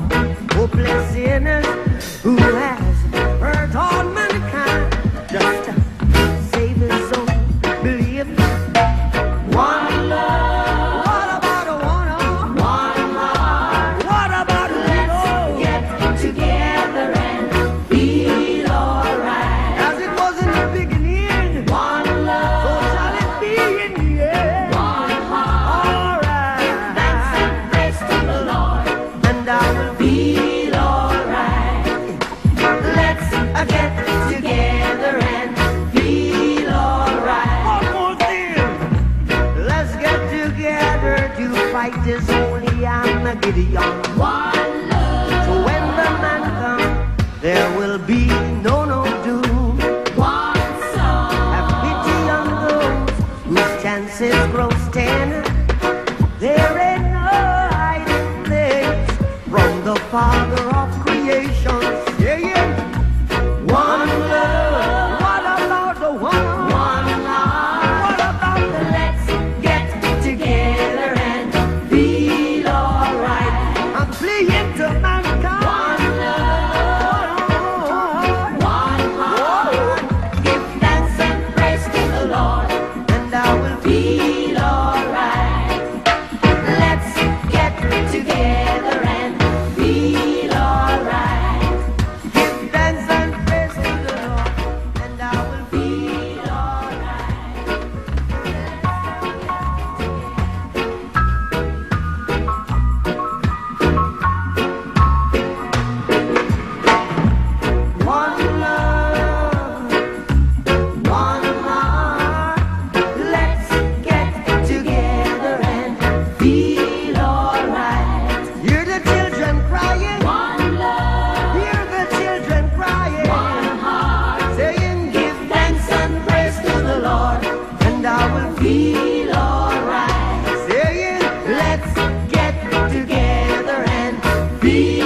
hopeless sinners who has hurt all mankind. Just save his soul, believe one love. What about a one heart? What about a let's get together and feel alright? As it was in the beginning, one love. So shall it be in the end. One heart. Alright. Give thanks and praise to the Lord, and I will feel alright. Let's get together and feel alright. One more thing. Let's get together to fight this holy Armageddon. One love. So when the man comes, there will be no doom. One song. Have pity on those whose chances grow thin. There ain't no hiding place from the Father of creation. Yeah, yeah. One love. What about the one? One heart. What about the let's get together and feel alright? I'm fleeing to mankind. One love. One heart. Give thanks and praise to the Lord, and I will feel alright. Let's get together and feel alright. Give thanks and praise to the Lord, and I will feel alright. One love, one heart. Let's get together and feel alright. Hear the children crying. One love. Hear the children crying. One heart. Saying, give thanks and praise to the Lord, and I will feel alright. Saying, let's get together and feel